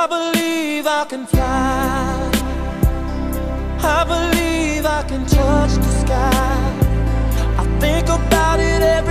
believe I can fly. I believe I can touch the sky. I think about it every